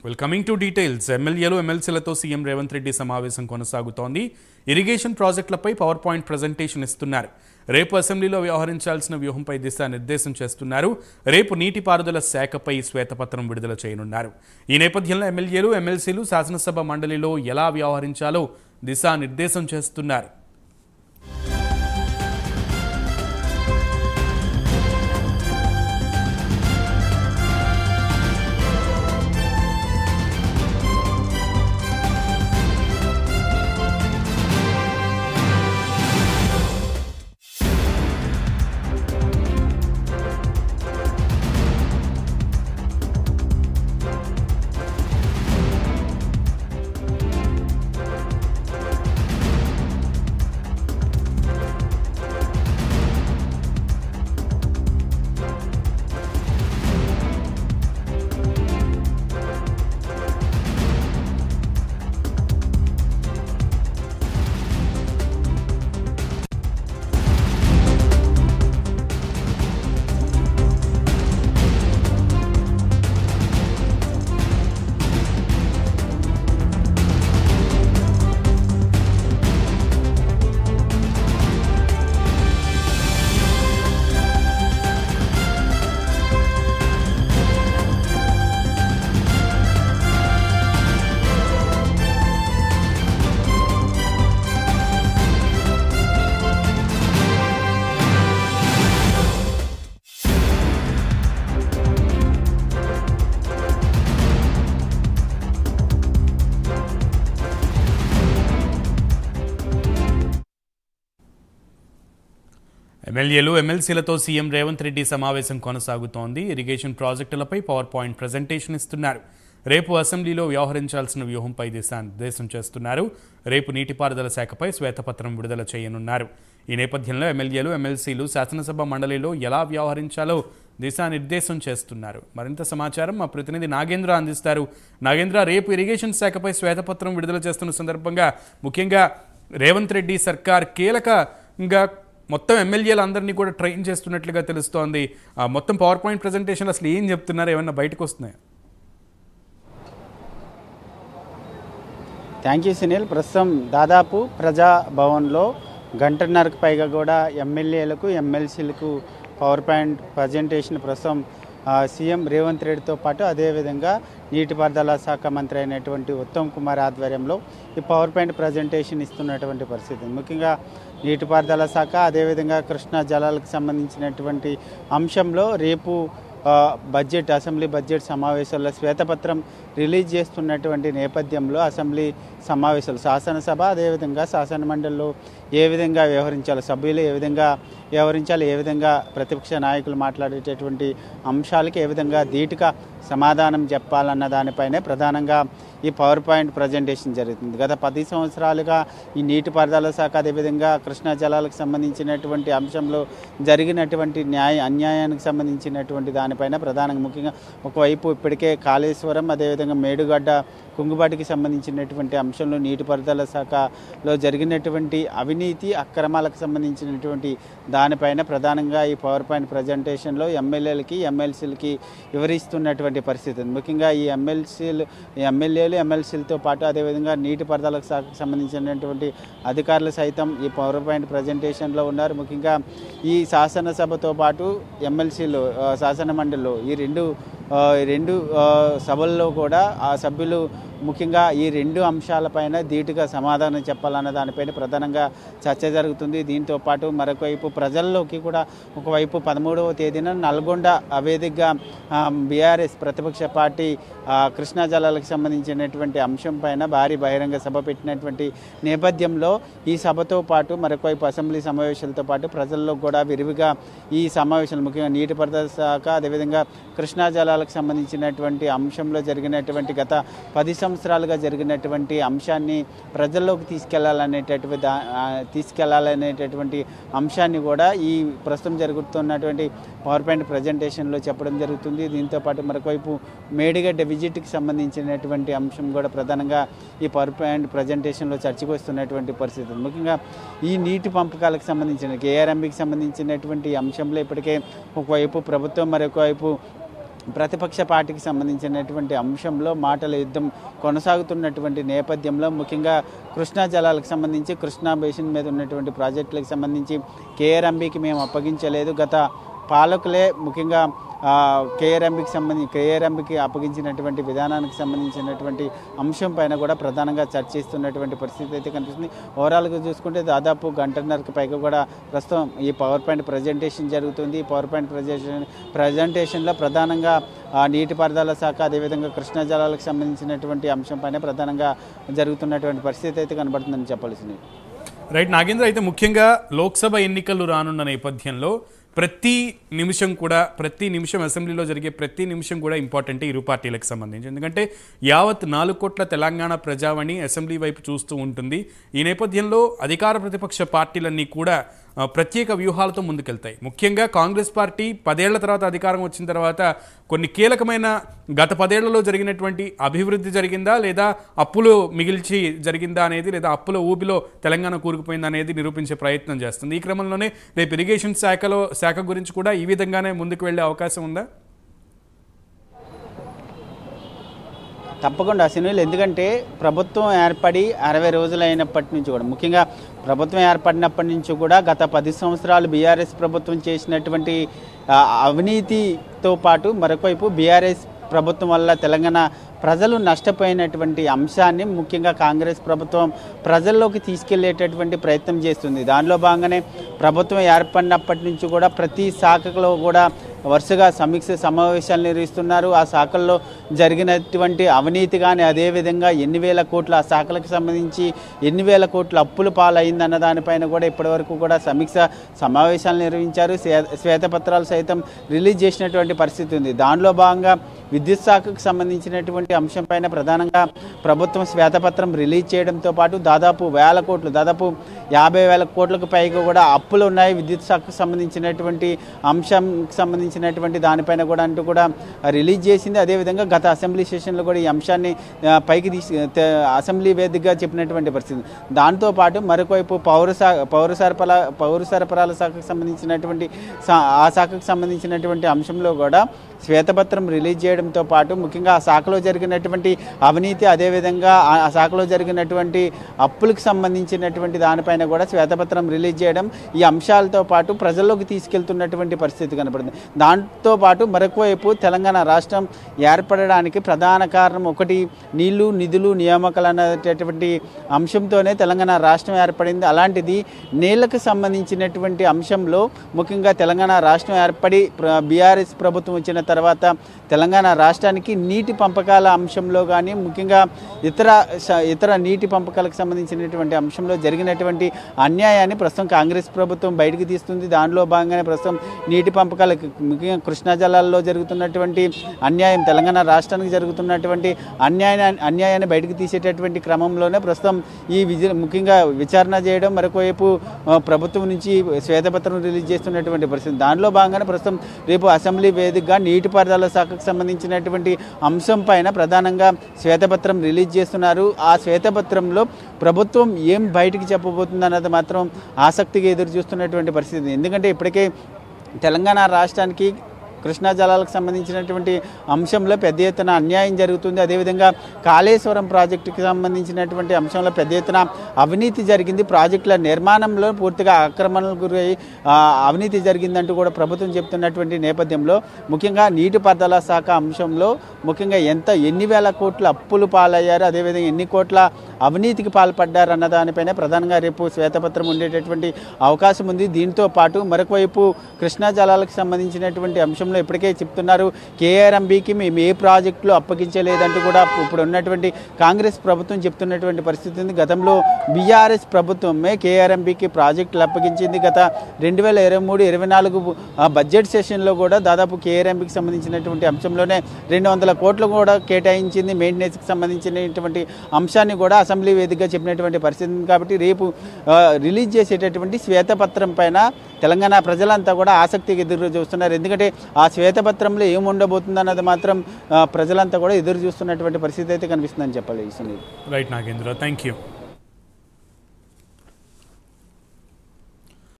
Coming to details ఎమ్మెల్యేలు ఎమ్మెల్సీలతో CM Revanth Reddy సమావేశం కొనసాగుతోంది. ఇరిగేషన్ ప్రాజెక్టులపై పవర్ పాయింట్ ప్రజెంటేషన్ ఇస్తున్నారు. రేపు అసెంబ్లీలో వ్యవహరించాల్సిన వ్యూహంపై దిశానిర్దేశం చేస్తున్నారు. రేపు నీటిపారుదల శాఖపై శ్వేతపత్రం విడుదల చేయనున్నారు. ఈ నేపథ్యంలో ఎమ్మెల్యేలు ఎమ్మెల్సీలు శాసనసభ మండలిలో ఎలా వ్యవహరించాలో దిశానిర్దేశం చేస్తున్నారు. ఎమ్మెల్యేలు ఎమ్మెల్సీలతో సీఎం రేవంత్ రెడ్డి సమావేశం కొనసాగుతోంది. ఇరిగేషన్ ప్రాజెక్టులపై పవర్ పాయింట్ ప్రజెంటేషన్ ఇస్తున్నారు. రేపు అసెంబ్లీలో వ్యవహరించాల్సిన వ్యూహంపై దిశానిర్దేశం చేస్తున్నారు. రేపు నీటిపారుదల శాఖపై శ్వేతపత్రం విడుదల చేయనున్నారు. ఈ నేపథ్యంలో ఎమ్మెల్యేలు ఎమ్మెల్సీలు శాసనసభ మండలిలో ఎలా వ్యవహరించాలో దిశానిర్దేశం చేస్తున్నారు. మరింత సమాచారం మా ప్రతినిధి నాగేంద్ర అందిస్తారు. నాగేంద్ర, రేపు ఇరిగేషన్ శాఖపై శ్వేతపత్రం విడుదల చేస్తున్న సందర్భంగా ముఖ్యంగా రేవంత్ రెడ్డి సర్కార్ కీలకంగా మొత్తం ఎమ్మెల్యేలందరినీ కూడా ట్రైన్ చేస్తున్నట్లుగా తెలుస్తోంది. మొత్తం పవర్ పాయింట్ ప్రజెంటేషన్ అసలు ఏం చెప్తున్నారు, ఏమన్నా బయటకు వస్తున్నాయి? Thank you Sunil. ప్రస్తుతం దాదాపు ప్రజాభవన్లో గంటన్నరకు పైగా కూడా ఎమ్మెల్యేలకు ఎమ్మెల్సీలకు పవర్ పాయింట్ ప్రజెంటేషన్ ప్రస్తుతం సీఎం రేవంత్ రెడ్డితో పాటు అదేవిధంగా నీటిపారుదల శాఖ మంత్రి అయినటువంటి ఉత్తమ్ కుమార్ ఆధ్వర్యంలో ఈ పవర్ పాయింట్ ప్రజెంటేషన్ ఇస్తున్నటువంటి పరిస్థితి. ముఖ్యంగా నీటిపారుదల శాఖ అదేవిధంగా కృష్ణా జలాలకు సంబంధించినటువంటి అంశంలో రేపు అసెంబ్లీ బడ్జెట్ సమావేశాల్లో శ్వేతపత్రం రిలీజ్ చేస్తున్నటువంటి నేపథ్యంలో అసెంబ్లీ సమావేశాలు శాసనసభ అదేవిధంగా శాసనమండలిలో ఏ విధంగా వ్యవహరించాలి, సభ్యులు ఏ విధంగా వ్యవహరించాలి, ఏ విధంగా ప్రతిపక్ష నాయకులు మాట్లాడేటటువంటి అంశాలకి ఏ విధంగా ధీటుగా సమాధానం చెప్పాలన్న దానిపైనే ప్రధానంగా ఈ పవర్ పాయింట్ ప్రజెంటేషన్ జరుగుతుంది. గత 10 సంవత్సరాలుగా ఈ నీటిపారుదల శాఖ అదేవిధంగా కృష్ణా జలాలకు సంబంధించినటువంటి అంశంలో జరిగినటువంటి అన్యాయానికి సంబంధించినటువంటి దానిపైన ప్రధానంగా ముఖ్యంగా ఒకవైపు ఇప్పటికే కాళేశ్వరం అదేవిధంగా మేడుగడ్డ కుంగుబాటికి సంబంధించినటువంటి అంశంలో నీటిపారుదల శాఖలో జరిగినటువంటి అవినీతి అక్రమాలకు సంబంధించినటువంటి దానిపైన ప్రధానంగా ఈ పవర్ పాయింట్ ప్రజెంటేషన్లో ఎమ్మెల్యేలకి ఎమ్మెల్సీలకి వివరిస్తున్నటువంటి పరిస్థితి ఉంది. ముఖ్యంగా ఈ ఎమ్మెల్యేలు ఎమ్మెల్సీలతో పాటు అదేవిధంగా నీటిపారుదల శాఖకు సంబంధించినటువంటి అధికారులు సైతం ఈ పవర్ పాయింట్ ప్రజెంటేషన్లో ఉన్నారు. ముఖ్యంగా ఈ శాసనసభతో పాటు ఎమ్మెల్సీలు శాసన మండలిలో ఈ రెండు సభల్లో కూడా ఆ సభ్యులు ముఖ్యంగా ఈ 2 అంశాలపైన ధీటుగా సమాధానం చెప్పాలన్న దానిపైన ప్రధానంగా చర్చ జరుగుతుంది. దీంతో పాటు మరొకవైపు ప్రజల్లోకి కూడా ఒకవైపు 13వ తేదీన నల్గొండ వేదికగా బీఆర్ఎస్ ప్రతిపక్ష పార్టీ కృష్ణా జలాలకు సంబంధించినటువంటి అంశం పైన భారీ బహిరంగ సభ పెట్టినటువంటి నేపథ్యంలో ఈ సభతో పాటు మరొకవైపు అసెంబ్లీ సమావేశాలతో పాటు ప్రజల్లో కూడా విరివిగా ఈ సమావేశాలు ముఖ్యంగా నీటిపారుదల శాఖ అదేవిధంగా కృష్ణా జలాలకు సంబంధించినటువంటి అంశంలో జరిగినటువంటి గత 10 సంవత్సరాలుగా జరిగినటువంటి అంశాన్ని ప్రజల్లోకి తీసుకెళ్లాలనేటటువంటి అంశాన్ని కూడా ఈ ప్రస్తుతం జరుగుతున్నటువంటి పవర్ పాయింట్ ప్రజెంటేషన్లో చెప్పడం జరుగుతుంది. దీంతో పాటు మరొకవైపు మేడిగడ్డ విజిట్కి సంబంధించినటువంటి అంశం కూడా ప్రధానంగా ఈ పవర్ పాయింట్ ప్రజెంటేషన్లో చర్చకు వస్తున్నటువంటి పరిస్థితి. ముఖ్యంగా ఈ నీటి పంపకాలకు సంబంధించిన కేఆర్ఎంబీకి సంబంధించినటువంటి అంశంలో ఇప్పటికే ఒకవైపు ప్రభుత్వం మరొకవైపు ప్రతిపక్ష పార్టీకి సంబంధించినటువంటి అంశంలో మాటల యుద్ధం కొనసాగుతున్నటువంటి నేపథ్యంలో ముఖ్యంగా కృష్ణా జలాలకు సంబంధించి కృష్ణా బేసిన్ మీద ఉన్నటువంటి ప్రాజెక్టులకు సంబంధించి కేఆర్ఎంబీకి మేము అప్పగించలేదు, గత పాలకులే ముఖ్యంగా కేఆర్ఎంబీకి అప్పగించినటువంటి విధానానికి సంబంధించినటువంటి అంశం పైన కూడా ప్రధానంగా చర్చిస్తున్నటువంటి పరిస్థితి అయితే కనిపిస్తుంది. ఓవరాల్గా చూసుకుంటే దాదాపు గంటన్నరకు పైగా కూడా ప్రస్తుతం ఈ పవర్ పాయింట్ ప్రజెంటేషన్ జరుగుతుంది. ఈ పవర్ పాయింట్ ప్రజెంటేషన్లో ప్రధానంగా నీటిపారుదల శాఖ అదేవిధంగా కృష్ణా జలాలకు సంబంధించినటువంటి అంశం పైన ప్రధానంగా జరుగుతున్నటువంటి పరిస్థితి అయితే కనబడుతుందని చెప్పాల్సింది. రైట్ నాగేంద్ర, అయితే ముఖ్యంగా లోక్సభ ఎన్నికలు రానున్న నేపథ్యంలో ప్రతి నిమిషం అసెంబ్లీలో జరిగే ప్రతి నిమిషం కూడా ఇంపార్టెంట్ ఇరు పార్టీలకు సంబంధించి. ఎందుకంటే యావత్ 4 కోట్ల తెలంగాణ ప్రజావాణి అసెంబ్లీ వైపు చూస్తూ ఉంటుంది. ఈ నేపథ్యంలో అధికార ప్రతిపక్ష పార్టీలన్నీ కూడా ప్రత్యేక వ్యూహాలతో ముందుకెళ్తాయి. ముఖ్యంగా కాంగ్రెస్ పార్టీ 10 ఏళ్ల తర్వాత అధికారం వచ్చిన తర్వాత కొన్ని కీలకమైన గత 10 ఏళ్లలో జరిగినటువంటి అభివృద్ధి జరిగిందా లేదా అప్పులు మిగిల్చి జరిగిందా అనేది, లేదా అప్పుల ఊబిలో తెలంగాణ కూరుకుపోయిందా అనేది నిరూపించే ప్రయత్నం చేస్తుంది. ఈ క్రమంలోనే రేపు ఇరిగేషన్ శాఖ గురించి కూడా ఈ విధంగానే ముందుకు వెళ్ళే అవకాశం ఉందా? తప్పకుండా సునీల్, ఎందుకంటే ప్రభుత్వం ఏర్పడి 60 రోజులు అయినప్పటి నుంచి కూడా ముఖ్యంగా ప్రభుత్వం ఏర్పడినప్పటి నుంచి కూడా గత 10 సంవత్సరాలు బీఆర్ఎస్ ప్రభుత్వం చేసినటువంటి అవినీతితో పాటు మరొకవైపు బీఆర్ఎస్ ప్రభుత్వం వల్ల తెలంగాణ ప్రజలు నష్టపోయినటువంటి అంశాన్ని ముఖ్యంగా కాంగ్రెస్ ప్రభుత్వం ప్రజల్లోకి తీసుకెళ్లేటటువంటి ప్రయత్నం చేస్తుంది. దానిలో భాగంగానే ప్రభుత్వం ఏర్పడినప్పటి నుంచి కూడా ప్రతి శాఖలో కూడా వరుసగా సమీక్ష సమావేశాలు నిర్వహిస్తున్నారు. ఆ శాఖల్లో జరిగినటువంటి అవినీతి కానీ అదేవిధంగా ఎన్ని వేల కోట్ల ఆ శాఖలకు సంబంధించి ఎన్ని వేల కోట్ల అప్పులు పాలైందన్న దానిపైన కూడా ఇప్పటివరకు కూడా సమీక్ష సమావేశాలు నిర్వహించారు. శ్వేతపత్రాలు సైతం రిలీజ్ చేసినటువంటి పరిస్థితి ఉంది. దానిలో భాగంగా విద్యుత్ శాఖకు సంబంధించినటువంటి అంశంపైన ప్రధానంగా ప్రభుత్వం శ్వేతపత్రం రిలీజ్ చేయడంతో పాటు దాదాపు 50,000 కోట్లకు పైగా కూడా అప్పులు ఉన్నాయి విద్యుత్ శాఖకు సంబంధించినటువంటి అంశంకి సంబంధించినటువంటి దానిపైన కూడా అంటూ కూడా రిలీజ్ చేసింది. అదేవిధంగా గత అసెంబ్లీ సెషన్లో కూడా ఈ అంశాన్ని పైకి అసెంబ్లీ వేదికగా చెప్పినటువంటి పరిస్థితి. దాంతోపాటు మరొకవైపు పౌర సరఫరాల శాఖకు సంబంధించినటువంటి ఆ శాఖకు సంబంధించినటువంటి అంశంలో కూడా శ్వేతపత్రం రిలీజ్ చేయడంతో పాటు ముఖ్యంగా ఆ శాఖలో జరిగినటువంటి అవినీతి అదేవిధంగా ఆ శాఖలో జరిగినటువంటి అప్పులకు సంబంధించినటువంటి దానిపైన కూడా శ్వేతపత్రం రిలీజ్ చేయడం, ఈ అంశాలతో పాటు ప్రజల్లోకి తీసుకెళ్తున్నటువంటి పరిస్థితి కనపడుతుంది. దాంతోపాటు మరొక వైపు తెలంగాణ రాష్ట్రం ఏర్పడడానికి ప్రధాన కారణం ఒకటి నీళ్లు నిధులు నియామకాలు అనేటటువంటి అంశంతోనే తెలంగాణ రాష్ట్రం ఏర్పడింది. అలాంటిది నీళ్లకు సంబంధించినటువంటి అంశంలో ముఖ్యంగా తెలంగాణ రాష్ట్రం ఏర్పడి బీఆర్ఎస్ ప్రభుత్వం వచ్చిన తర్వాత తెలంగాణ రాష్ట్రానికి నీటి పంపకాల అంశంలో కానీ ముఖ్యంగా ఇతర నీటి పంపకాలకు సంబంధించినటువంటి అంశంలో జరిగినటువంటి అన్యాయాన్ని ప్రస్తుతం కాంగ్రెస్ ప్రభుత్వం బయటకు తీస్తుంది. దానిలో భాగంగానే ప్రస్తుతం నీటి పంపకాలకు ముఖ్యంగా కృష్ణా జలాల్లో జరుగుతున్నటువంటి అన్యాయం, తెలంగాణ రాష్ట్రానికి జరుగుతున్నటువంటి అన్యాయాన్ని బయటకు తీసేటటువంటి క్రమంలోనే ప్రస్తుతం ఈ ముఖ్యంగా విచారణ చేయడం, మరొకవైపు ప్రభుత్వం నుంచి శ్వేతపత్రం రిలీజ్ చేస్తున్నటువంటి పరిస్థితి. దానిలో భాగంగానే ప్రస్తుతం రేపు అసెంబ్లీ వేదికగా నీటిపారుదల శాఖకు సంబంధించినటువంటి అంశం పైన ప్రధానంగా శ్వేతపత్రం రిలీజ్ చేస్తున్నారు. ఆ శ్వేతపత్రంలో ప్రభుత్వం ఏం బయటికి చెప్పబోతుంది అన్నది మాత్రం ఆసక్తిగా ఎదురు చూస్తున్నటువంటి పరిస్థితి. ఎందుకంటే ఇప్పటికే తెలంగాణ రాష్ట్రానికి కృష్ణా జలాలకు సంబంధించినటువంటి అంశంలో పెద్ద ఎత్తున అన్యాయం జరుగుతుంది. అదేవిధంగా కాళేశ్వరం ప్రాజెక్టుకి సంబంధించినటువంటి అంశంలో పెద్ద ఎత్తున అవినీతి జరిగింది. ప్రాజెక్టుల నిర్మాణంలో పూర్తిగా ఆక్రమణలకు గురై అవినీతి జరిగిందంటూ కూడా ప్రభుత్వం చెప్తున్నటువంటి నేపథ్యంలో ముఖ్యంగా నీటిపారుదల శాఖ అంశంలో ముఖ్యంగా ఎన్ని వేల కోట్ల అప్పులు పాలయ్యారు, అదేవిధంగా ఎన్ని కోట్ల అవినీతికి పాల్పడ్డారు అన్న దానిపైన ప్రధానంగా రేపు శ్వేతపత్రం ఉండేటటువంటి అవకాశం ఉంది. దీంతో పాటు మరొకవైపు కృష్ణా జలాలకు సంబంధించినటువంటి అంశంలో ఇప్పటికే చెప్తున్నారు కేఆర్ఎంబీకి మేము ఏ ప్రాజెక్టులు అప్పగించలేదంటూ కూడా ఇప్పుడు ఉన్నటువంటి కాంగ్రెస్ ప్రభుత్వం చెప్తున్నటువంటి పరిస్థితి ఉంది. గతంలో బీఆర్ఎస్ ప్రభుత్వమే కేఆర్ఎంబీకి ప్రాజెక్టులు అప్పగించింది. గత 2023-24 బడ్జెట్ సెషన్లో కూడా దాదాపు కేఆర్ఎంబీకి సంబంధించినటువంటి అంశంలోనే 200 కోట్లు కూడా కేటాయించింది. మెయింటెనెన్స్కి సంబంధించినటువంటి అంశాన్ని కూడా అసెంబ్లీ వేదికగా చెప్పినటువంటి పరిస్థితి ఉంది. కాబట్టి రేపు రిలీజ్ చేసేటటువంటి శ్వేతపత్రం పైన తెలంగాణ ప్రజలంతా కూడా ఆసక్తిగా ఎదురు చూస్తున్నారు. ఎందుకంటే ఆ శ్వేతపత్రంలో ఏముండబోతుంది అన్నది మాత్రం ప్రజలంతా కూడా ఎదురు చూస్తున్నటువంటి పరిస్థితి అయితే కనిపిస్తుందని చెప్పాలి. Right Nagendra, thank you.